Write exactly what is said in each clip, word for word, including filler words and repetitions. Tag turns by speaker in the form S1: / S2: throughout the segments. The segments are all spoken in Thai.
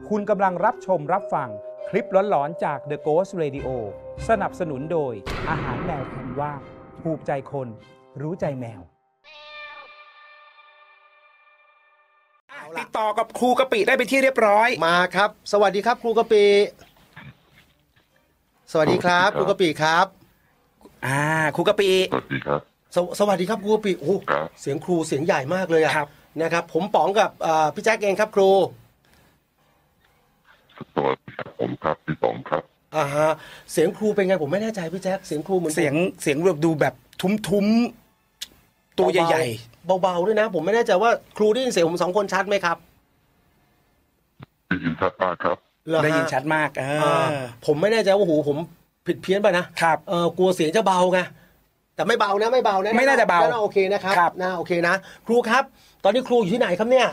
S1: คุณกำลังรับชมรับฟังคลิปหลอนๆจาก The Ghost Radio สนับสนุนโดยอาหารแมวคันว่าถูกใจคนรู้ใจแมวติดต่อกับครูกะปิได้ไปที่เรียบร้อย
S2: มาครับสวัสดีครับครูกะปิสวัสดีครับครูกะปิครับ
S1: อ่าครูกะปิ
S3: สวัสดีครับ
S2: สสวัสดีครับครูกะปิโอ้เสียงครูเสียงใหญ่มากเลยอะนะครับผมป๋องกับพี่แจ๊คเองครับครู
S3: สวัสดีครับผมครับพี่ป๋องครับ
S2: อ่าฮะเสียงครูเป็นไงผมไม่แน่ใจพี่แจ๊คเสียงครูเหมือน
S1: เสียงเสียงแบบดูแบบทุ้มๆตัวใหญ่
S2: ๆเบาๆด้วยนะผมไม่แน่ใจว่าครูได้ยินเสียงผมสองคนชัดไหมครับ
S3: ได้ยินชัดมากครับ
S1: ได้ยินชัดมากเออ
S2: ผมไม่แน่ใจว่าหูผมผิดเพี้ยนไปนะครับเออกลัวเสียงจะเบาไงแต่ไม่เบานะไม่เบานะ
S1: ไม่น่าจะเบา
S2: น่าโอเคนะครับน่าโอเคนะครูครับตอนนี้ครูอยู่ที่ไหนครับเนี่ย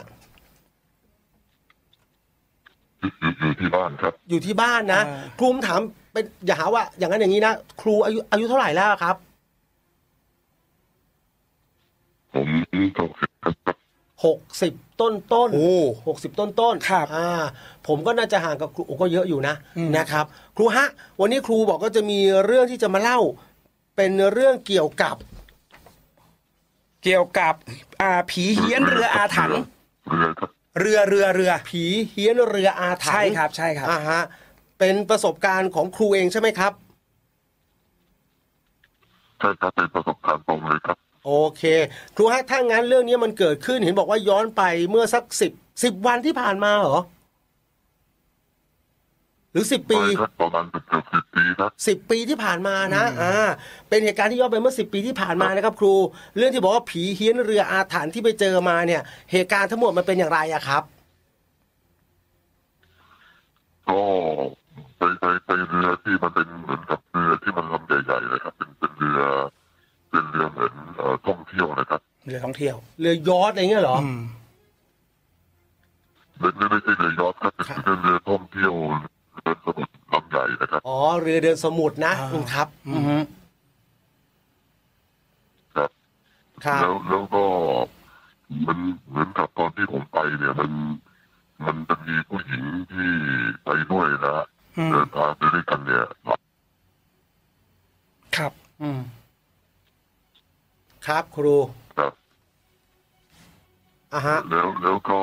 S3: อยู่ที่บ้านครับ
S2: อยู่ที่บ้านนะครูถามเป็นอย่าหาว่าอย่างนั้นอย่างนี้นะครูอายุอายุเท่าไหร่แล้วครับ
S3: ผมหกสิบครับ
S2: หกสิบต้นต้น
S1: โอ้
S2: หกสิบต้นต้น
S1: ครับ
S2: อ่าผมก็น่าจะห่างกับครูก็เยอะอยู่นะนะครับครูฮะวันนี้ครูบอกก็จะมีเรื่องที่จะมาเล่าเป็นเรื่องเกี่ยวกับ
S1: เกี่ยวกับอ่าผีเฮี้ยนเรืออาถรรพ์
S3: เรือครับ
S2: เรือเรือเรือผีเฮี้ยนเรืออาถรรพ์
S1: ใช่ครับใช่ครับ
S2: อ่าฮะเป็นประสบการณ์ของครูเองใช่ไหมครับ
S3: ใช่ครับเป็นประสบการณ์ตรงเลยครับ
S2: โอเคครูฮะถ้างั้นเรื่องนี้มันเกิดขึ้นเห็นบอกว่าย้อนไปเมื่อสักสิบสิบวันที่ผ่านมาเหรอหรือสิบปี
S3: ประมาณเกือบสิบปีครับ
S2: สิบปีที่ผ่านมานะอ่าเป็นเหตุการณ์ที่ย้อนไปเมื่อสิบปีที่ผ่านมานะครับครูเรื่องที่บอกว่าผีเฮี้ยนเรืออาถรรพ์ที่ไปเจอมาเนี่ยเหตุการณ์ทั้งหมดมันเป็นอย่างไรอะครับ
S3: ก็ไปไปไปเรือที่มันเป็นเหมือนกับเรือที่มันลำใหญ่ๆเลยครับเป็นเป็นเรือเป็นเรือเหมือนเอ่อท่องเที่ยวนะครับ
S1: เรือท่องเที่ยว
S2: เรือยอชต์อะไรเงี้ยเหรอ
S3: ไม่ไม่ไม่ใช่เรือยอชต์ครับเป็นเรือท่องเที่ยวเรือสมุทรลำใหญ่นะครับ
S2: อ๋อเรือเดินสมุทรนะครับอือฮึ
S3: ครับแล้วแล้วก็มันเหมือนกับตอนที่ผมไปเนี่ยมันมันจะมีผู้หญิงที่ไปด้วยนะเดินทางไปด้วยกันเนี่ย
S1: ครับอืม
S2: ครับครู
S3: ครับ
S2: อ่าฮะ
S3: แล้วแล้วก็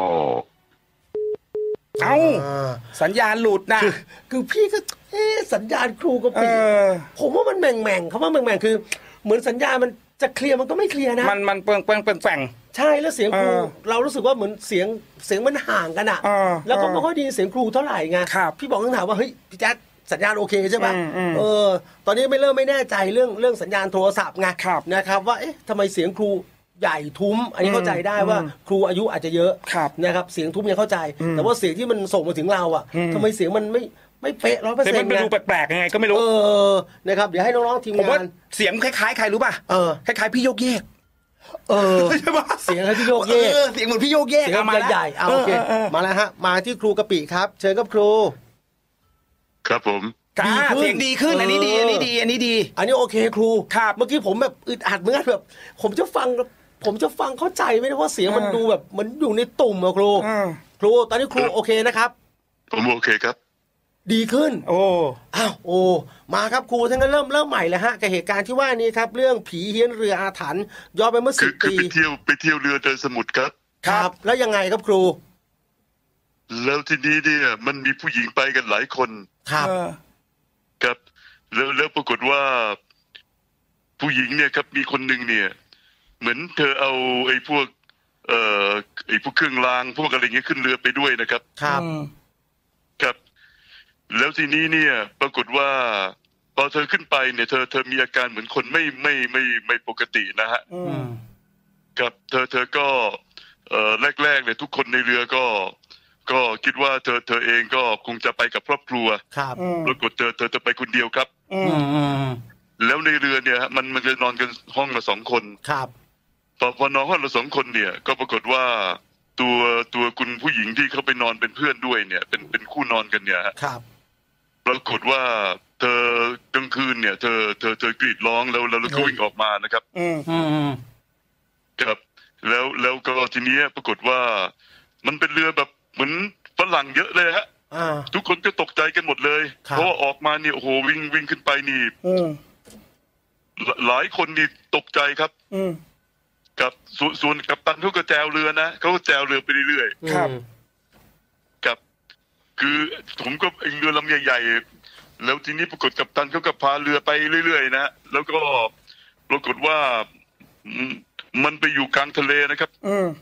S1: เอ้าสัญญาณหลุดนะ
S2: คือคือพี่ก็เอ๊ะสัญญาณครูก็ปิดผมว่ามันแหม่งๆคำว่าแหม่งๆคือเหมือนสัญญาณมันจะเคลียร์มันก็ไม่เคลียร์นะ
S1: มันมันเปิงเปิงเปิงแฝง
S2: ใช่แล้วเสียงครูเรารู้สึกว่าเหมือนเสียงเสียงมันห่างกันอ่ะแล้วก็ไม่ค่อยดีเสียงครูเท่าไหร่ไงพี่บอกต้องถามว่าเฮ้ยพี่แจ๊คสัญญาณโอเคใช่ไหมเออตอนนี้ไม่เริ่มไม่แน่ใจเรื่องเรื่องสัญญาณโทรศัพท์ไงนะครับว่าเอ๊ะทำไมเสียงครูใหญ่ทุ้มอันนี้เข้าใจได้ว่าครูอายุอาจจะเยอะนะครับเสียงทุ้มยังเข้าใจแต่ว่าเสียงที่มันส่งมาถึงเราอ่ะทำไมเสียงมันไม่ไม่เป๊ะร้อยเปอร์เซ็นต์
S1: มันดูแปลกๆยังไงก็ไม่รู้
S2: เออนะครับเดี๋ยวให้น้องๆทีมงาน
S1: เสียงคล้ายๆใครรู้ป่ะ
S2: เออ
S1: คล้ายๆพี่โยกเยก
S2: เออใช่ป่ะเสียงพี่โยกเยก
S1: เสียงเหมือนพี่โยกเยก
S2: เสียงใหญ่ๆเอาโอเคมาแล้วฮะมาที่ครูกะปิครับเชิญครับครู
S3: ครับผม
S1: ดีขึ้นเสียงดีขึ้นอันนี้ดีอันนี้ดีอันนี้ดี
S2: อันนี้โอเคครู
S1: ครับ
S2: เมื่อกี้ผมแบบอึดอัดเหมือนกันแบบผมจะฟังผมจะฟังเข้าใจไม่ได้ว่าเสียงมันดูแบบเหมือนอยู่ในตุ่มอะครูครูตอนนี้ครูโอเคนะครับ
S3: ผมโอเคครับ
S2: ดีขึ้น
S1: โอ้
S2: อ้าวโอ้มาครับครูทั้งนั้นเริ่มเริ่มใหม่เลยฮะกับเหตุการณ์ที่ว่านี้ครับเรื่องผีเฮี้ยนเรืออาถรรพ์ย้อนไปเมื่อสิบปี
S3: ไปเที่ยวไปเที่ยวเรือเดินสมุทรครับ
S2: ครับแล้วยังไงครับครู
S3: แล้วทีนี้เนี่ยมันมีผู้หญิงไปกันหลายคน
S2: ครับ
S3: ครับแล้วแล้วปรากฏว่าผู้หญิงเนี่ยครับมีคนหนึ่งเนี่ยเหมือนเธอเอาไอ้พวกเอ่อไอ้พวกเครื่องรางพวกอะไรเงี้ยขึ้นเรือไปด้วยนะครับ
S2: ครับ
S3: ครับแล้วทีนี้เนี่ยปรากฏว่าพอเธอขึ้นไปเนี่ยเธอเธอมีอาการเหมือนคนไม่ไม่ไม่ไม่ปกตินะฮะครับเธอเธอก็เอ่อแรกๆเนี่ยทุกคนในเรือก็ก็คิดว่าเธอเธอเองก็คงจะไปกับครอบครัว
S2: ครับ
S3: ปรากฏเธอเธอจะไปคนเดียวครับแล้วในเรือเนี่ยมันมันจะนอนกันห้องละสองคน
S2: ครับ
S3: พอพอนอนห้องละสองคนเนี่ยก็ปรากฏว่าตัวตัวคุณผู้หญิงที่เขาไปนอนเป็นเพื่อนด้วยเนี่ยเป็นเป็นคู่นอนกันเนี่ย
S2: ครับ
S3: ปรากฏว่าเธอกลางคืนเนี่ยเธอเธอเธอกรีดร้องแล้วแล้วก็วิ่งออกมานะครับ
S2: อืมอืม
S3: ครับแล้วแล้วก็ทีนี้ปรากฏว่ามันเป็นเรือแบบเหมือนฝรั่งเยอะเลยฮะทุกคนก็ตกใจกันหมดเลยเพราะว่าออกมาเนี่ยโอ้โหวิ่งวิ่งขึ้นไปนี่หลายคนนี่ตกใจครับกับส่วนกัปตันเขาก็แจวเรือนะเขาก็แจวเรือไปเรื่อยๆครับกับคือผมก็เรือลำใหญ่ๆแล้วทีนี้ปรากฏกัปตันเขาก็พาเรือไปเรื่อยๆนะแล้วก็ปรากฏว่ามันไปอยู่กลางทะเลนะครับอืม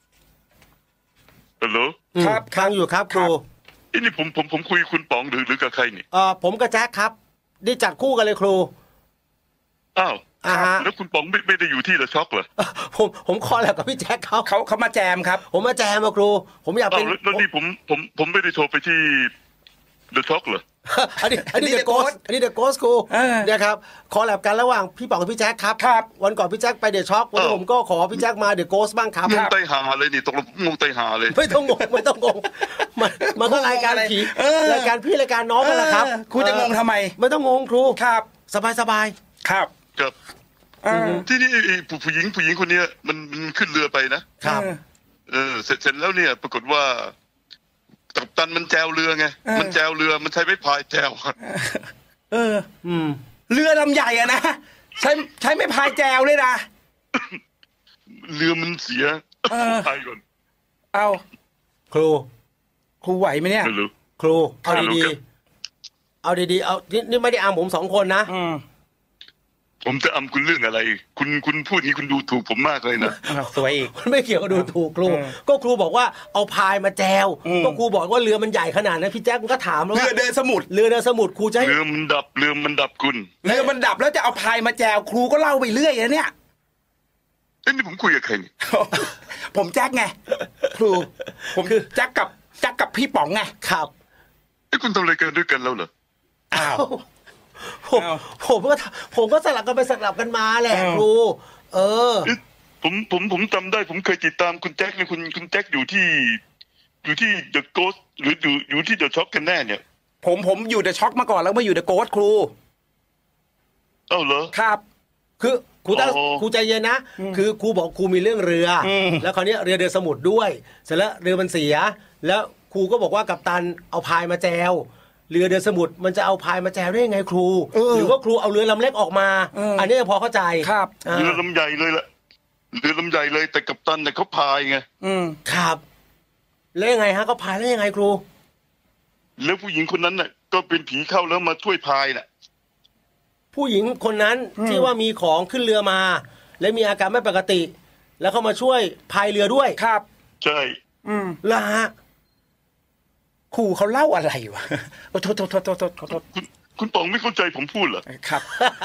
S3: ฮัลโหล
S2: ครับค้างอยู่ครับครู
S3: นี่ผมผมผมคุยคุณป๋องหรือหรือกับใครนี่
S2: เออผมกับแจ็คครับได้จัดคู่กันเลยครู
S3: อ้าวแล้วคุณป๋องไม่ไม่ได้อยู่ที่เดอะช็อคเหรอ
S2: ผมผมคอแล้วกับพี่แจ็คเขา
S1: เขาเขามาแจมครับ
S2: ผมมาแจมมาครูผมอยากเป็น
S3: แล้วนี่ผมผมผมไม่ได้โทรไปที่เดอะช็อคเหรอ
S2: อันนี้อันนี้เดอะโกสอันนี้เดอะโกสครูเนี่ยครับคอแลบกันระหว่างพี่ป๋องกับพี่แจ็คครับครับวันก่อนพี่แจ็คไปเดอะช็อควันนี้ผมก็ขอพี่แจ็คมาเดอะโกสบ้างครับ
S3: งงไตหาเลยนี่ตกลงงงไตหาเลย
S2: ไม่ต้องงงไม่ต้องงงมันมันก็รายการผีรายการพี่รายการน้องกันแหละครับ
S1: ครูจะงงทำไม
S2: ไม่ต้องงงครู
S1: ครับ
S2: สบายสบาย
S1: ครับ
S3: ครับที่นี่ผู้หญิงผู้หญิงคนนี้มันมันขึ้นเรือไปนะครับเออเสร็จเสร็จแล้วเนี่ยปรากฏว่ากัปตันมันแจวเรือไงมันแจวเรือมันใช้ไม้พายแจว
S1: เอออืมเรือลำใหญ่อะนะใช้ใช้ไม้พายแจวเลยนะ
S3: เรือมันเสียพายก่อน
S2: เอาครู
S1: ครูไหวไหมเนี่ย
S2: ครูเอาดีๆเอาดีๆเอานี่ไม่ได้อามผมสองคนนะ
S3: ผมจะอำคุณเรื่องอะไรคุณคุณพูดนี้คุณดูถูกผมมากเลยนะ
S1: สวยอีก
S2: มันไม่เกี่ยวกับดูถูกครูก็ครูบอกว่าเอาพายมาแจวก็ครูบอกว่าเรือมันใหญ่ขนาดนั้นพี่แจ๊คมันก็ถามว่า
S1: เรือเดินสมุทร
S2: เรือเดินสมุทรครูจะ
S3: เรือมันดับเรือมันดับคุณ
S1: เรือมันดับแล้วจะเอาพายมาแจวครูก็เล่าไปเรื่อยนะเนี่ย
S3: เอ้ยนี่ผมคุยกับใครนี่
S1: ผมแจ๊คไงครูผมคือแจ๊คกับแจ๊คกับพี่ป๋องไง
S2: ครับ
S3: ไอ้คุณทำอะไรกันด้วยกันแล้วเหรอ
S2: อ้าวผมผมก็ผมก็สลับกันไปสลับกันมาแหละครูเออ
S3: ผมผมผมจำได้ผมเคยติดตามคุณแจ็คเนี่ยคุณคุณแจ็คอยู่ที่อยู่ที่เดอะโกสหรืออยู่อยู่ที่เดอะช็อคกันแน่เนี่ย
S1: ผมผมอยู่เดอะช็อคมาก่อนแล้วมาอยู่เดอะโกสครู
S3: เอ้าเหรอ
S2: ครับคือครูตั้งครูใจเย็นนะคือครูบอกครูมีเรื่องเรือแล้วคราวนี้เรือเดินสมุทรด้วยเสร็จแล้วเรือมันเสียแล้วครูก็บอกว่ากัปตันเอาพายมาแจวเรือเดินสมุทรมันจะเอาพายมาแจวได้ยังไงครูหรือว่าครูเอาเรือลำเล็กออกมาอันนี้พอเข้าใจ
S1: ครับ
S3: เรือลำใหญ่เลยแหละเรือลำใหญ่เลยแต่กัปตันเนี่ยเขาพายไง
S2: อืมครับแล้วยังไงฮะเขาพายแล้วยังไงครู
S3: แล้วผู้หญิงคนนั้นน่ะก็เป็นผีเข้าแล้วมาช่วยพายน่ะ
S2: ผู้หญิงคนนั้นที่ว่ามีของขึ้นเรือมาและมีอาการไม่ปกติแล้วเขามาช่วยพายเรือด้วย
S1: ครับ
S3: ใช่
S2: อืมละฮะ
S1: ครูเขาเล่าอะไรวะโอ้โทษโทษโทษโทษโทษ
S3: คุณคุณป๋องไม่เข้าใจผมพูดเหรอ
S1: ครับ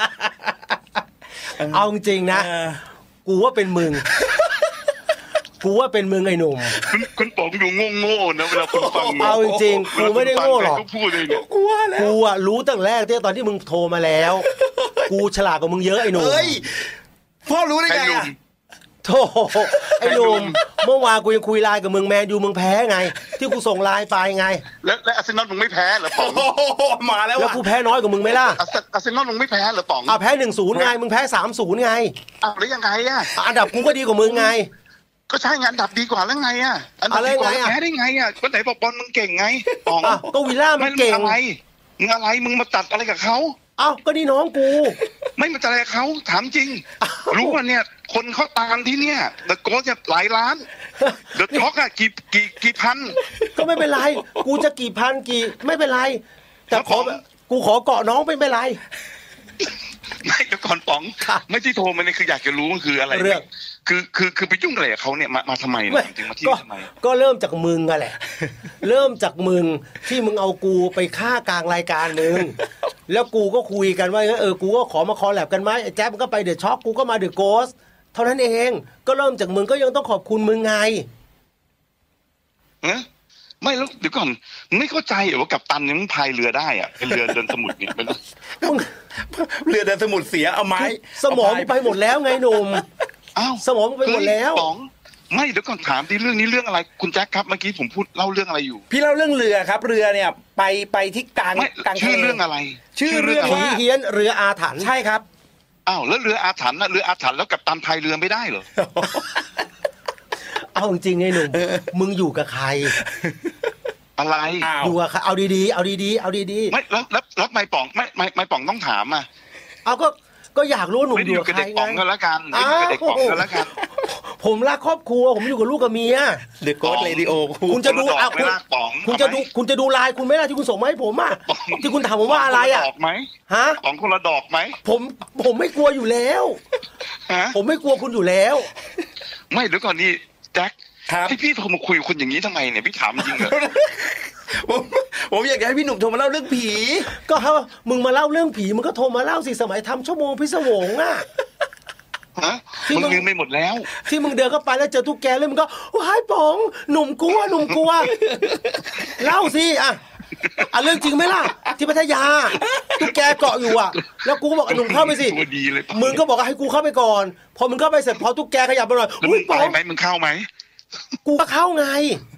S2: เอาจริงๆนะกูว่าเป็นมึงกูว่าเป็นมึงไอ้หนุ่ม
S3: คุณคุณป๋องดูโง่ๆนะเวลาคุณฟัง
S2: เอาจริงๆกูไม่ได้โง่หรอก
S3: พูดเลยเนี่ย
S2: กูว่าแล้วกูอะรู้ตั้งแรกที่ตอนที่มึงโทรมาแล้วกูฉลาดกว่ามึงเยอะไอ้หนุ่ม
S1: เฮ้ยพ่อรู้ได้ไงอะ
S2: โธ่ไอ้หนุ่มเมื่อวานกูยังคุยไลน์กับมึงแมนยูมึงแพ้ไงที่กูส่งไลน์ไปไง
S3: แล้วแล้วอาร์เซนอลมึงไม่แพ้เหรอป๋อง
S2: มาแล้วแล้วกูแพ้น้อยกว่ามึงไหมล่ะ
S3: อาร์เซนอลมึงไม่แพ้เหรอป๋อง
S2: อ่ะแพ้ หนึ่งศูนย์ ไงมึงแพ้ สามศูนย์ ไง
S3: อ้าวแล้วยังไงอ่ะ
S2: อันดับกูก็ดีกว่ามึงไง
S3: ก็ใช่งานดับดีกว่าแล้วไงอ่ะอันดับดีกว่าแพ้ได้ไงอ่ะคนไหนบอกบอลมึงเก่งไงป๋อง
S2: ก็วิลล่ามันเก่ง
S3: อะไรมึงอะไรมึงมาตัดอะไรกับเขา
S2: อ้าวก็นี่น้องกู
S3: ไม่มาตัดอะไรกับเขาถามจริงรู้ว่าเนี่ยคนเขาตามที่เนี่ยเดอะโกสจะหลายล้านเดอะช็อคอะกี่กี่กี่พัน
S2: ก็ไม่เป็นไรกูจะกี่พันกี่ไม่เป็นไรแต่ขอกูขอเกาะน้องไม่เป็นไร
S3: ไม่เดี๋ยวก่อนป๋องไม่ที่โทรมาเนี่ยคืออยากจะรู้มันคืออะไรเรื่องคือคือคือไปยุ่งอะไรกับเขาเนี่ยมามาทำไมเนี่ยจริงมาที่ทำไม
S2: ก็เริ่มจากมึงอะแหละเริ่มจากมึงที่มึงเอากูไปฆ่ากลางรายการมึงแล้วกูก็คุยกันว่าเออกูก็ขอมาคอลแลบกันไหมไอ้แจ๊บมันก็ไปเดอะช็อคกูก็มาเดอะโกสเท่านั้นเองก็เริ่มจากมึงก็ยังต้องขอบคุณมึงไง
S3: เอ๊ะไม่แล้วเดี๋ยวก่อนไม่เข้าใจเหรอว่ากัปตันเนี่ยมันพายเรือได้อะเป็นเรือเดินสมุทรเนี่ยมัน
S1: ต้องเรือเดินสมุทรเสียเอาไม้
S2: สมองไปหมดแล้วไงหนุ่ม
S3: อ้าว
S2: สมองไปหมดแล้ว
S3: ป๋องไม่เดี๋ยวก่อนถามที่เรื่องนี้เรื่องอะไรคุณแจ็คครับเมื่อกี้ผมพูดเล่าเรื่องอะไรอยู่
S1: พี่เล่าเรื่องเรือครับเรือเนี่ยไปไปที่กลางกลาง
S3: ชื่อเรื่องอะไร
S2: ชื่อเรื่องผีเฮี้ยนเรืออาถรรพ์
S1: ใช่ครับ
S3: อ้าวแล้วเรืออาถรรพ์น่ะเรืออาถรรพ์แล้วกัปตันพายเรือไม่ได้เหรอ
S2: เอาจริงๆไอ้หนุ่มมึงอยู่กับใคร
S3: อะไร
S2: อยู่อะค่ะเอาดีๆเอาดีๆเอาดี
S3: ๆไม่แล้วแล้วแล้วไม่ป๋องไม่ไม่ไม่ป๋องต้องถามอ่ะ
S2: เอาก็ก็อยากรู้หนุ่มอยู่
S3: กับใครไงไม่อยู่กับเด็กป๋องก็แล้วกันไม่อยู่กับเด็กป๋องก็แล้วกัน
S2: ผมรักครอบครัวผมอยู่กับลูกกับเมีย
S4: The Ghost Radio
S2: คุณจะดูอ่ะคุณคุณจะดูคุณจะดูไลน์คุณไม่ได้ที่คุณส่งมาให้ผมอ่ะที่คุณถามผมว่าอะไรอ่ะฮะ
S3: ป๋องคนละดอกไหม
S2: ผมผมไม่กลัวอยู่แล้วผมไม่กลัวคุณอยู่แล้ว
S3: ไม่เดี๋ยวก่อนนี่แจ็คที่พี่โทรมาคุยกับคนอย่างนี้ทำไมเนี่ยพี่ถามจริงเหรอ
S4: ผมผมอยากให้พี่หนุ่มโทรมาเล่าเรื่องผี
S2: ก็เขามึงมาเล่าเรื่องผีมึงก็โทรมาเล่าสิสมัยทำชั่วโมงพิศวงอ่ะ
S3: ฮะมึงลืมไปหมดแล้ว
S2: ที่มึงเดินเข้าไปแล้วเจอตุ๊กแกเลยมึงก็ว้ายป๋องหนุ่มกลัวหนุ่มกลัวเล่าสิอ่ะอ่ะเรื่องจริงไหมล่ะที่พัทยาตุ๊กแกเกาะอยู่อ่ะแล้วกูก็บอกหนุ่มเข้าไปสิมึงก็บอกให้กูเข้าไปก่อนพอมึงเข้าไปเสร็จพอตุ๊กแกขยับไปหน่อย
S3: อุ้ยป๋องไหมมึงเข้าไหม
S2: กูก็เข้าไง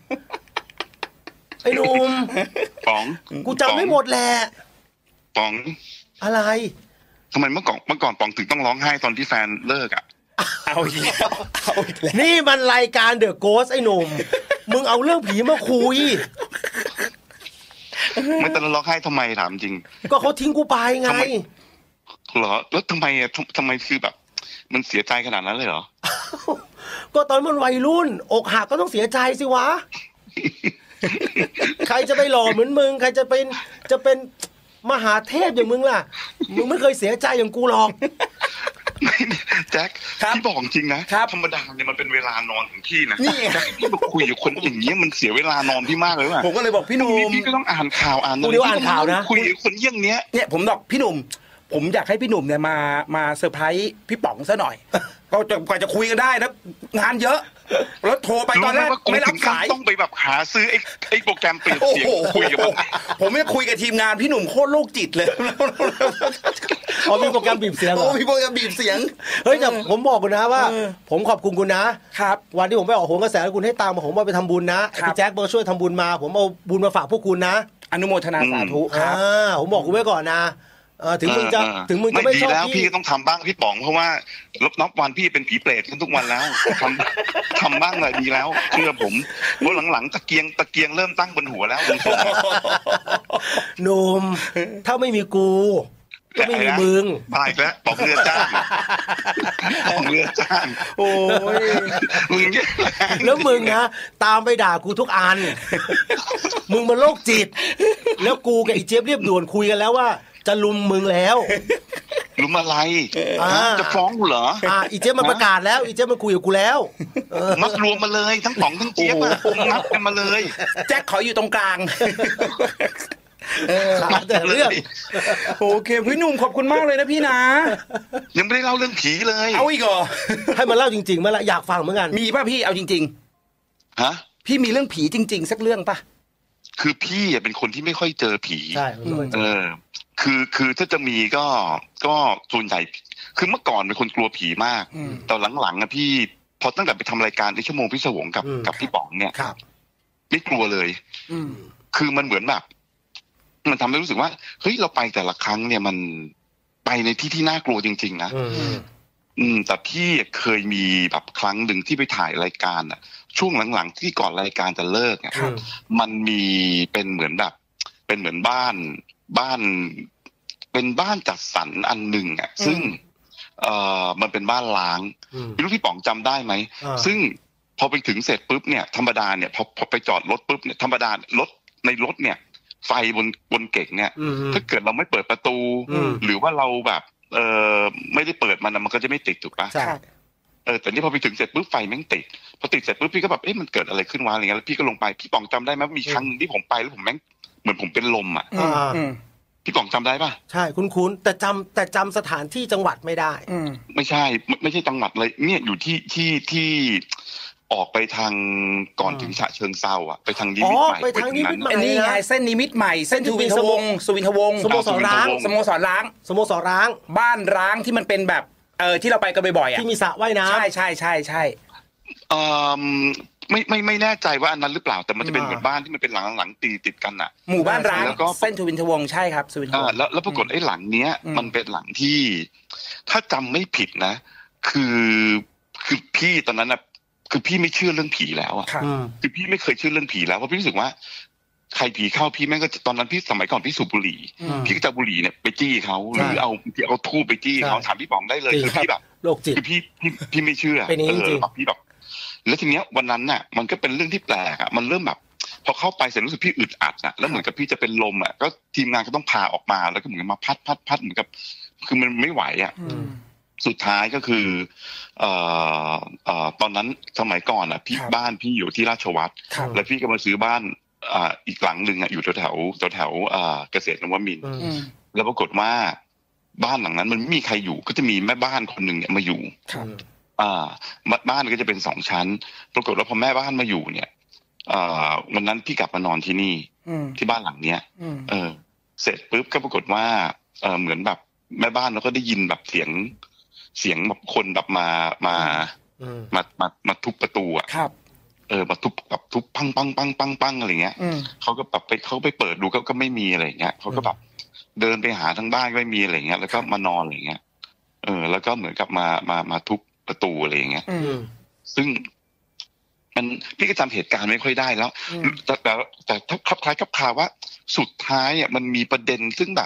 S2: ไอ้หนุ่ม
S3: ป๋อง
S2: กูจำไม่หมดแหละ
S3: ป๋อง
S2: อะไร
S3: ทำไมเมื่อก่อนเมื่อก่อนป๋องถึงต้องร้องไห้ตอนที่แฟนเลิกอ่ะ
S4: เอาอีกแล้วเอาอีกแล้ว
S2: นี่มันรายการเดอะโกสต์ไอ้หนุ่มมึงเอาเรื่องผีมาคุย
S3: ไม่ตอนร้องไห้ทำไมถามจริง
S2: ก็เขาทิ้งกูไปไง
S3: เหรอแล้วทำไมอ่ะทำไมคือแบบมันเสียใจขนาดนั้นเลยเหรอ
S2: ก็ตอนมันวัยรุ่นอกหักก็ต้องเสียใจสิวะใครจะไปหล่อเหมือนมึงใครจะเป็นจะเป็นมหาเทพอย่างมึงล่ะมึงไม่เคยเสียใจอย่างกูหรอก
S3: แจ็คพี่บอกจริงนะธรรมดาเนี่ยมันเป็นเวลานอนของพี่นะแจ็คพี่มาคุยกับคนอย่างเงี้ยมันเสียเวลานอนพี่มากเลยว่ะ
S4: ผมก็เลยบอกพี่หนุ่ม
S3: พี่ก็ต้องอ่านข่าวอ่าน
S2: อะไรพี่อ่านข่าวนะ
S3: คุยกับคนเยี่ยงเนี้ย
S4: เนี่ยผมบอกพี่หนุ่มผมอยากให้พี่หนุ่มเนี่ยมามาเซอร์ไพรส์พี่ป๋องซะหน่อยก็จะกว่าจะคุยกันได้นะงานเยอะแล้วโทรไปตอนแรกไม่รับสาย
S3: ต้องไปแบบหาซื้อไอ้ไอ้โปรแกรมเปลี่ยนเสียงคุยกับมัน
S4: ผมไม่คุยกับทีมงานพี่หนุ่มโคตรโรคจิตเลย
S2: อ๋อมีโปรแกรมบีบเสียงเหรอ
S4: มีโปรแกรมบีบเสียง
S2: เฮ้ยแต่ผมบอกคุณนะว่าผมขอบคุณคุณนะครับวันที่ผมไปออกโหนกระแสคุณให้ตามมาผมว่าไปทำบุญนะพี่แจ็คเบอร์ช่วยทำบุญมาผมเอาบุญมาฝากพวกคุณนะ
S4: อนุโมทนาสาธุครับ
S2: ผมบอกคุณไว้ก่อนนะถึงมึงจะถึงมึงจะไม่ชอบ
S3: พี่พี่ต้องทำบ้างพี่ป๋องเพราะว่าลบนับวันพี่เป็นผีเปรตกันทุกวันแล้วทำทำบ้างเลยดีแล้วเชื่อผมเพราะหลังๆตะเกียงตะเกียงเริ่มตั้งบนหัวแล้ว
S2: หนุ่มถ้าไม่มีกูก็ไม่มีมึง
S3: ตายแล้วป๋องเรือจ้างป๋องเรือจ้าง
S4: โอ้ย
S2: มึงแล้วมึงนะตามไปด่ากูทุกอันมึงมันโรคจิตแล้วกูกับไอ้เจี๊ยบเรียบด่วนคุยกันแล้วว่าจะลุมมึงแล้ว
S3: ลุมอะไรจะฟ้องกูเหรอ
S2: อ่าอีเจ๊มาประกาศแล้วอีเจ๊มาคุยกับกูแล้ว
S3: มัดรวมมาเลยทั้งป๋องทั้งเจี๊ยบอ่ะนับกันมาเลย
S4: แจ็คขออยู่ตรงกลาง
S2: แต่เรื่อง
S4: โอเคพี่หนุ่มขอบคุณมากเลยนะพี่นะ
S3: ยังไม่ได้เล่าเรื่องผีเลย
S4: เอาอีกเหรอ
S2: ให้มาเล่าจริงๆมาละอยากฟังเหมือนกัน
S4: มีป่ะพี่เอาจริง
S3: ๆฮะ
S4: พี่มีเรื่องผีจริงๆสักเรื่องป่ะ
S3: คือพี่เป็นคนที่ไม่ค่อยเจอผี
S2: ใช่
S3: เออคือคือถ้าจะมีก็ก็ส่วนใหญ่คือเมื่อก่อนเป็นคนกลัวผีมากแต่หลังๆอะพี่พอตั้งแต่ไปทำรายการในชั่วโมงพิศวงกับกับพี่ป๋องเนี่ยไม่กลัวเลยคือมันเหมือนแบบมันทำให้รู้สึกว่าเฮ้ยเราไปแต่ละครั้งเนี่ยมันไปในที่ที่น่ากลัวจริงๆนะอืมแต่พี่เคยมีแบบครั้งหนึ่งที่ไปถ่ายรายการอะช่วงหลังๆที่ก่อนรายการจะเลิกเนี่ยมันมีเป็นเหมือนแบบเป็นเหมือนบ้านบ้านเป็นบ้านจัดสรรอันหนึ่งอ่ะซึ่งเอ่อมันเป็นบ้านล้างไม่รู้พี่ป๋องจำได้ไหมซึ่งพอไปถึงเสร็จปุ๊บเนี่ยธรรมดาเนี่ยพอพอไปจอดรถปุ๊บเนี่ยธรรมดารถในรถเนี่ยไฟบนบนเก๋งเนี่ยถ้าเกิดเราไม่เปิดประตูหรือว่าเราแบบเอ่อไม่ได้เปิดมันมันก็จะไม่ติดถูกปะ
S2: ใช่
S3: เออแต่นี่พอไปถึงเสร็จปุ๊บไฟแม่งติดพอติดเสร็จปุ๊บพี่ก็แบบเอ๊ะมันเกิดอะไรขึ้นวะอะไรเงี้ยแล้วพี่ก็ลงไปพี่ป๋องจำได้ไหมมีครั้งที่ผมไปแล้วผมแม่งเหมือนผมเป็นลมอ่ะพี่ป๋องจำได้ป่ะ
S2: ใช่คุ้นๆแต่จำแต่จำสถานที่จังหวัดไม่ได้
S3: ไม่ใช่ไม่ใช่จังหวัดเลยเนี่ยอยู่ที่ที่ที่ออกไปทางก่อนถึงฉะเชิงเทราอ่ะไปทางนิมิตใหม่
S2: ไปทางนิมิตใหม่
S4: นี่ไงเส้นนิมิตใหม่เส้นสุวินทวงศ์สุวินทวงศ์
S2: สโมสรร้าง
S4: สโมสรร้าง
S2: สโมสรร้าง
S4: บ้านร้างที่มันเป็นแบบเออที่เราไปกันบ่อยๆอ่ะ
S2: ที่มีสระว่ายน้ำ
S4: ใช่ใช่ใช่ใช่
S3: เออไม่ไม่ไม่แน่ใจว่าอันนั้นหรือเปล่าแต่มันจะเป็นเหมือนบ้านที่มันเป็นหลังหลังตีติดกันอ่ะ
S4: หมู่บ้านร้างแล้วก็เส้นสุวินทวงศ์ใช่ครับสุวินทวงศ์
S3: แล้วแล้วปรากฏไอ้หลังเนี้ยมันเป็นหลังที่ถ้าจำไม่ผิดนะคือคือพี่ตอนนั้นนะคือพี่ไม่เชื่อเรื่องผีแล้วอ่ะคือพี่ไม่เคยเชื่อเรื่องผีแล้วเพราะพี่รู้สึกว่าใครผีเข้าพี่แม่งก็ตอนนั้นพี่สมัยก่อนพี่สูบบุหรี่พี่ก็จะบุหรี่เนี่ยไปจี้เขาหรือเอาเอาทูบไปจี้เขาถามพี่ป๋องได้เลยคือพี่แบบ
S2: โรคจิต
S3: คือพี่พี่พี่ไม่เชื่อ
S2: เป็นจริง
S3: ๆพี่แบบแล้วทีเนี้ยวันนั้นน่ะมันก็เป็นเรื่องที่แปลกอ่ะมันเริ่มแบบพอเข้าไปเสร็จรู้สึกพี่อึดอัดอ่ะแล้วเหมือนกับพี่จะเป็นลมอ่ะก็ทีมงานก็ต้องพาออกมาแล้วก็เหมือนมาพัดพัดพัดเหมือนกับคือมันไม่ไหวอ่ะสุดท้ายก็คือเอ่อเอ่อตอนนั้นสมัยก่อนอ่ะพี่บ้านพี่อยู่ที่ราชวัตรแล้วพี่ก็มาซื้อบ้านอ่าอีกหลังหนึ่งอ่ะอยู่แถวแถวแถวแถวอ่าเกษตรนวมินทร์แล้วปรากฏว่าบ้านหลังนั้นมันไม่มีใครอยู่ก็จะมีแม่บ้านคนหนึ่งเนี่ยมาอยู่อ่าบ้านก็จะเป็นสองชั้นปรากฏว่าพอแม่บ้านมาอยู่เนี่ยอ่าวันนั้นพี่กลับมานอนที่นี่ที่บ้านหลังเนี้ยเออเสร็จปุ๊บก็ปรากฏว่าเออเหมือนแบบแม่บ้านเราก็ได้ยินแบบเสียงเสียงแบบคนแบบมามามามามาทุบประตูอ่ะ
S4: ครับ
S3: เออมาทุบแบบทุบปังปังปังปังปังอะไรเงี้ยเขาก็แบบไปเขาไปเปิดดูก็ก็ไม่มีอะไรเงี้ยเขาก็แบบเดินไปหาทั้งบ้านก็ไม่มีอะไรเงี้ยแล้วก็มานอนอะไรเงี้ยเออแล้วก็เหมือนกับมามามาทุบประตูอะไรเงี้ยซึ่งมันพี่ก็จำเหตุการณ์ไม่ค่อยได้แล้วแต่แต่แต่ถ้าคลับคล้ายคลับคาว่าสุดท้ายอ่ะมันมีประเด็นซึ่งแบบ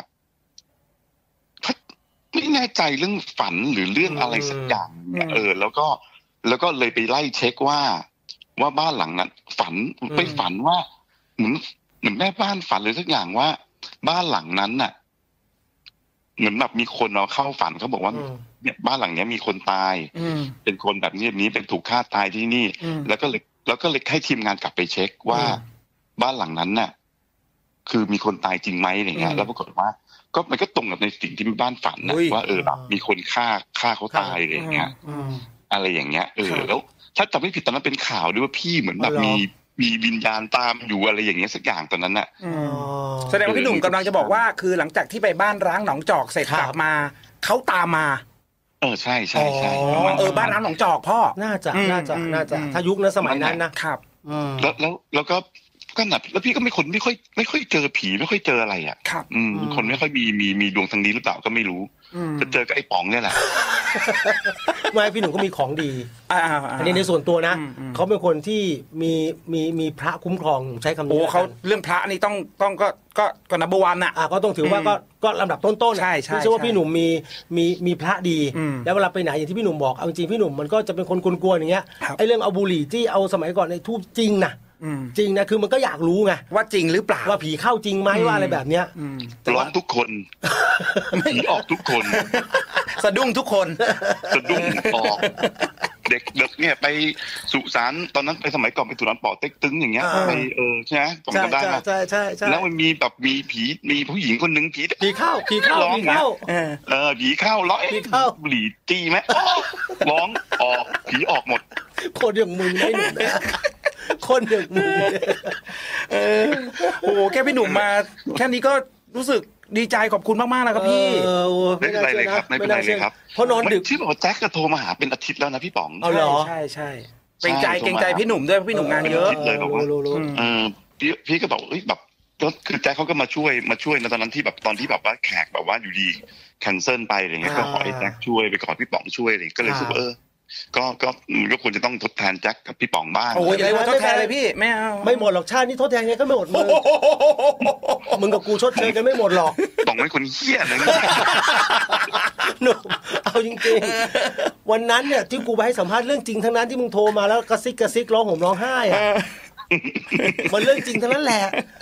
S3: ไม่แน่ใจเรื่องฝันหรือเรื่องอะไรสักอย่างเออแล้วก็แล้วก็เลยไปไล่เช็คว่าว่าบ้านหลังนั้นฝันไปฝันว่าเหมือนเหมือนแม่บ้านฝันเลยสักอย่างว่าบ้านหลังนั้นน่ะเหมือนแบบมีคนเอาเข้าฝันเขาบอกว่าเนี่ยบ้านหลังเนี้ยมีคนตายเป็นคนแบบนี้แบบนี้เป็นถูกฆ่าตายที่นี่แล้วก็เลยแล้วก็เลยให้ทีมงานกลับไปเช็คว่าบ้านหลังนั้นน่ะคือมีคนตายจริงไหมอะไรเงี้ยแล้วปรากฏว่าก็มันก็ตรงกับในสิ่งที่บ้านฝันนะว่าเออแบบมีคนฆ่าฆ่าเขาตายอะไรอย่างเงี้ยอะไรอย่างเงี้ยเออแล้วถ้าจำไม่ผิดตอนนั้นเป็นข่าวด้วยว่าพี่เหมือนแบบมีมีวิญญาณตามอยู่อะไรอย่างเงี้ยสักอย่างตอนนั้นน่ะ
S4: แสดงว่าพี่หนุ่มกำลังจะบอกว่าคือหลังจากที่ไปบ้านร้างหนองจอกเสร็จกลับมาเขาตามมา
S3: เออใช่ใช่ใช่
S4: เออบ้านร้างหนองจอกพ่อ
S2: น่าจะน่าจะน่าจะถ้ายุคนั้นสมัยนั้นนะครับ
S3: แล้วแล้วแล้วก็ก็หนักแล้วพี่ก็ไม่คนไม่ค่อยไม่ค่อยเจอผีไม่ค่อยเจออะไรอ่ะ
S4: ครับ
S3: อืมคนไม่ค่อยมีมีมีดวงทางนี้หรือเปล่าก็ไม่รู้จะเจอกับไอ้ป๋องเนี่ยแหละ
S2: ไม่พี่หนุ่มก็มีของดีอันนี้ในส่วนตัวนะเขาเป็นคนที่มีมีมีพระคุ้มครองใช้คำนี้
S4: โอ้เขาเรื่องพระนี่ต้องต้องก็ก็ก็นับวันอ่ะ
S2: ก็ต้องถือว่าก็ก็ลำดับต้นๆ
S4: ใช่ใช่
S2: ไม่ใช่ว่าพี่หนุ่มมีมีมีพระดีแล้วเวลาไปไหนอย่างที่พี่หนุ่มบอกเอาจริงพี่หนุ่มมันก็จะเป็นคนกวนๆอย่างเงี้ยไอ้เรื่องเอาบุหรี่ที่เอาสมัยก่อนในทูบจริงนะจริงนะคือมันก็อยากรู้ไง
S4: ว่าจริงหรือเปล่า
S2: ว่าผีเข้าจริงไหมว่าอะไรแบบเนี้ย
S3: ร้องทุกคนผีออกทุกคน
S4: สะดุ้งทุกคน
S3: สะดุ้งออกเด็กเด็กเนี่ยไปสุสานตอนนั้นไปสมัยก่อนไปสุสานป่อเต็กตึงอย่างเงี้ยไปเออใช่ไหมผมจำได้นะ
S2: ใช่ใช่ใช่
S3: แล้วมันมีแบบมีผีมีผู้หญิงคนนึงผี
S2: ผีเข้าผีเข้าผีเข้า
S3: เออผีเข้าร้องผีเข้าบุหรี่จี้ไหมร้องออกผีออกหมด
S2: คนอย่างมึงไม่หนุนคนหนึ่ง
S4: เออโอ้โหแค่พี่หนุ่มมาแค่นี้ก็รู้สึกดีใจขอบคุณมากๆนะครับพี่
S3: ไม่เป็นไรเลยครับไม่เป็นไรเลยครับ
S2: เพราะนอนดึก
S3: ที่บอกว่าแจ็คก็โทรมาหาเป็นอาทิตย์แล้วนะพี่ป๋อง
S2: เอาเหรอ
S4: ใช่ใช่เกรงใจเกรงใจพี่หนุ่มด้วยพี่หนุ่มงานเยอะ
S3: เลยบอกว่าเออพี่พี่ก็บอกเฮ้ยแบบก็คือแจ็คเขาก็มาช่วยมาช่วยในตอนนั้นที่แบบตอนที่แบบว่าแขกแบบว่าอยู่ดีแคนเซิลไปอะไรเงี้ยก็ขอให้แจ็คช่วยไปขอพี่ป๋องช่วยอะไรก็เลยรู้สึกเออก็ก็ก็ควรจะต้องทดแทนแจ็คกับพี่ป๋องบ้าง
S4: โอ้ยอย่าทดแทนเลยพี่ไม่เอา
S2: ไม่หมดหรอกชาตินี้ทดแทนไงก็ไม่หมดมึงมึงกับกูชดเชยกันไม่หมดหรอก
S3: ป๋องเป็นคนเหี้ยเลย
S2: หนุ่มเอาจริงๆวันนั้นเนี่ยที่กูไปให้สัมภาษณ์เรื่องจริงทั้งนั้นที่มึงโทรมาแล้วกระซิกกระซิกร้องห่มร้องไห้อะมันเรื่องจริงทั้งนั้นแหละ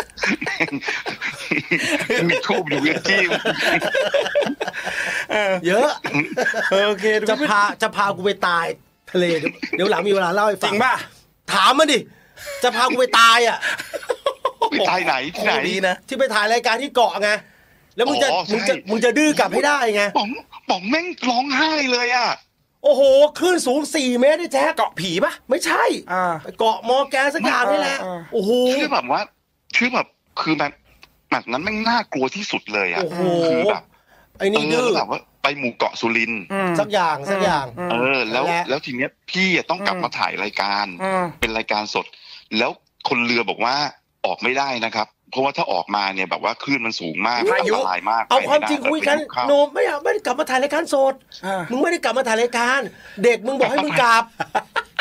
S3: มีทูบอยู่เยอะจริง
S2: เยอะ
S4: โอเค
S2: จะพาจะพากูไปตายทะเลเดี๋ยวหลังมีเวลาเล่าให้ฟัง
S4: จริงป่ะ
S2: ถามมาดิจะพากูไปตายอ่ะ
S3: ไปตายไหนที่ไหน
S2: นะที่ไปถ่ายรายการที่เกาะไงแล้วมึงจะมึงจะมึงจะดื้อกลับให้ได้ไง
S3: ป๋องป๋องแม่งร้องไห้เลยอ่ะ
S2: โอ้โหคลื่นสูงสี่เมตรนี่แจ๊ค
S4: เกาะผีป่ะ
S2: ไม่ใช่ไปเกาะมอแกนสักอย่างนี่แหละโอ้โห
S3: คือแบบว่าคือแบบคือแบบแบบนั้นแม่งน่ากลัวที่สุดเลยอ่ะคือแบบ
S2: ไอ้นี่ดื้อ
S3: แบบว่าไปหมู่เกาะสุรินทร์
S2: สักอย่างสักอย่าง
S3: เออแล้วแล้วทีเนี้ยพี่ต้องกลับมาถ่ายรายการเป็นรายการสดแล้วคนเรือบอกว่าออกไม่ได้นะครับเพราะว่าถ้าออกมาเนี่ยแบบว่าคลื่นมันสูงมากอันตรายมาก
S2: เอาความจริงคุยกันโนไม่อะไม่ได้กลับมาถ่ายรายการสดมึงไม่ได้กลับมาถ่ายรายการเด็กมึงบอกให้มึงกลับ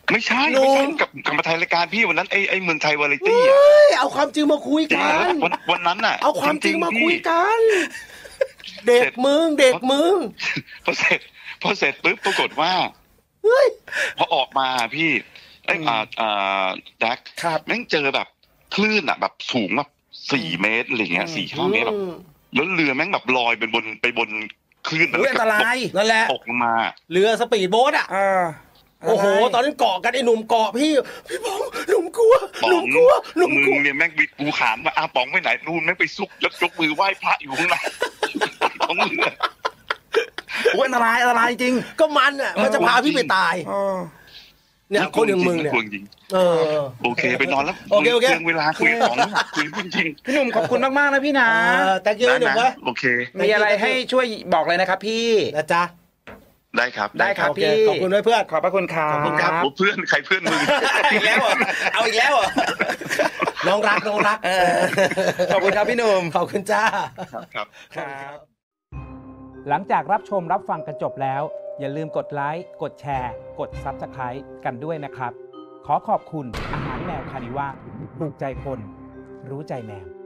S5: ไม่ใช่ไม่ใช่กับกับมาถ่ายรายการพี่วันนั้นไอ้ไอ้เมืองไทยวาไรตี้อะ
S2: เฮ้ยเอาความจริงมาคุย
S5: จริง
S2: กัน
S5: วันวันนั้นน่ะ
S2: เอาความจริงมาคุย
S5: พี่
S2: กัน เด็กมึงเด็กมึง
S5: พอเสร็จพอเสร็จปุ๊บปรากฏว่า
S2: เฮ้ย
S5: พอออกมาพี่ไอ้อ่าอ่าแจ็ค
S4: ครับ
S5: แม่งเจอแบบคลื่นอ่ะแบบสูงแบบสี่เมตรอะไรเงี้ยสี่ห้าเมตรแบบแล้วเรือแม่งแบบลอยไปบนไปบนคลื่น
S4: อุ๊ยอันตราย
S2: นั่นแหละ
S5: ตกลงมา
S2: เรือสปีดโบ๊ทอ่ะ
S4: อ่า
S2: โอ้โห ตอนนั้นเกาะกันไอ้หนุ่มเกาะพี่ พี่ป๋องหนุ่มกลัว
S5: ป๋อ
S2: หนุ่
S5: ง
S2: มกลัวหนุ่ม
S5: มึ
S2: กลัว
S5: งเนี่ยแม่งวิกูขานมาอาป๋องไปไหนนู่นแม่งไปซุกแล้วยกมือไหว้พระอยู่ข้างในของมึงอะ
S4: โอ้ยอันตรายอันตรายจริง
S2: ก็มันอ่ะ มันจะพาพี่ไปตาย
S4: เออ
S2: เนี่ยคนอย่างมึงเนี่ย
S5: กลัวจริง
S2: เออ
S5: โอเคไปนอนแล้ว
S2: โอเคโอเค
S5: รื่องเวลาคุยของคุยจริง
S4: พี่หนุ่มขอบคุณมากๆนะพี่นะ
S2: เออแต่เยอะหนึ่ง
S5: นะ
S2: วะ
S5: โอเค
S4: มีอะไรให้ช่วยบอกเลยนะครับพี่
S2: นะจ๊ะ
S5: ได้ครับ
S4: ได้ครับ
S2: โอเค
S4: พี่
S2: ขอบคุณด้วยเพื่อน
S4: ขอบพระคุณครับ
S2: ขอบคุณครับ
S5: โอ้เพื่อนใครเพื่อนมึง
S4: อีกแล้วเหรอเอาอีกแล้วเหรอ
S2: น้องรักน้องรัก
S4: เออขอบคุณครับพี่หนุ่ม
S2: ขอบคุณจ้า
S5: ครับ
S4: ครับ
S1: หลังจากรับชมรับฟังกันจบแล้ว อย่าลืมกดไลค์ กดแชร์ กด ซับสไครบ์ กันด้วยนะครับ ขอขอบคุณอาหารแมวคานิว่าถูกใจคน รู้ใจแมว